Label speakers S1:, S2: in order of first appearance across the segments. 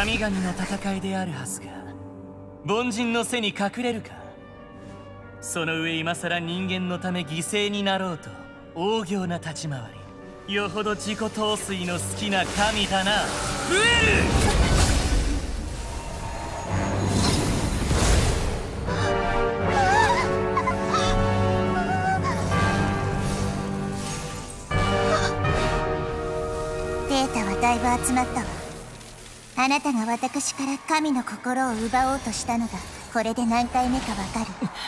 S1: 神々の戦いであるはずが凡人の背に隠れるか。その上今さら人間のため犠牲になろうと大行な立ち回り。よほど自己陶酔の好きな神だな。増える。
S2: データはだいぶ集まったわ。あなたが私から神の心を奪おうとしたのがこれで何回目かわかる。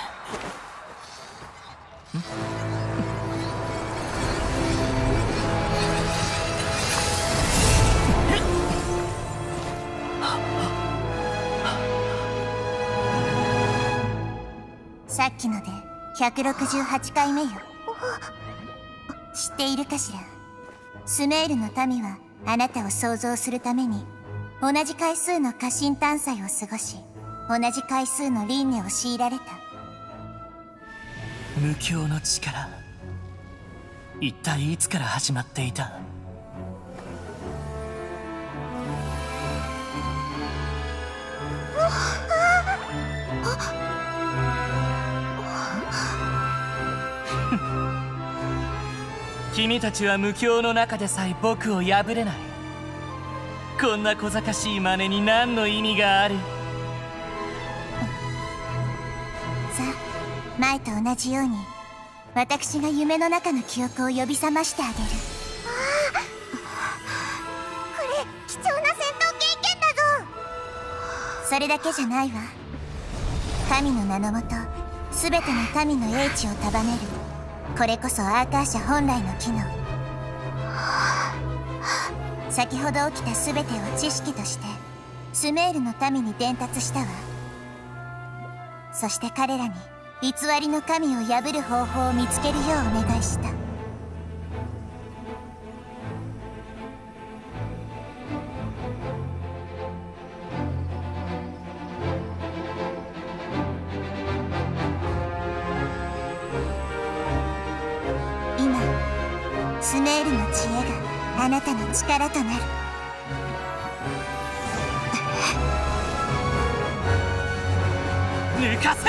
S2: さっきので168回目よ。知っているかしら。スメールの民はあなたを創造するために同じ回数の過信探査を過ごし、同じ回数の輪廻を強いられた。
S1: 無教の力、一体いつから始まっていた？君たちは無教の中でさえ僕を破れない。こんな小賢しい真似に何の意味がある？
S2: さあ、前と同じように私が夢の中の記憶を呼び覚ましてあげる。ああ、これ貴重な戦闘経験だぞ。それだけじゃないわ。神の名のもと全ての民の英知を束ねる、これこそアーカー社本来の機能。先ほど起きた全てを知識としてスメールの民に伝達したわ。そして彼らに偽りの神を破る方法を見つけるようお願いした。今スメールの知恵があなたの力となる。
S1: 抜かせ。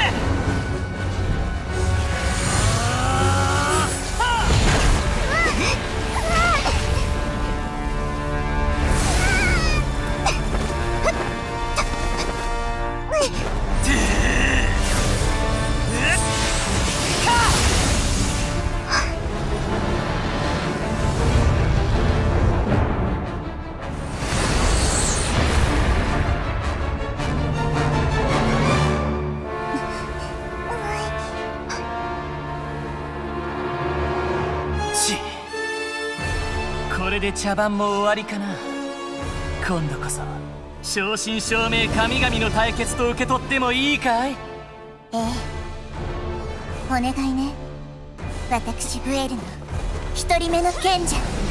S1: これで茶番も終わりかな。今度こそ正真正銘神々の対決と受け取ってもいいかい？
S2: ええ、お願いね。私ブエルの一人目の賢者。